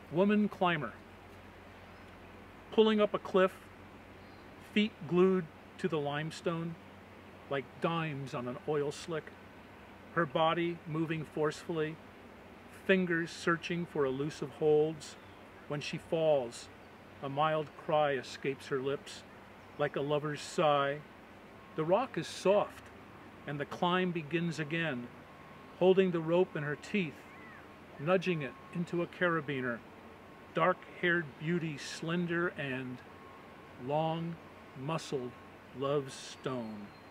Woman climber, pulling up a cliff, feet glued to the limestone like dimes on an oil slick, her body moving forcefully, fingers searching for elusive holds. When she falls, a mild cry escapes her lips like a lover's sigh. The rock is soft and the climb begins again, holding the rope in her teeth, nudging it into a carabiner. Dark-haired beauty, slender and long-muscled, loves stone.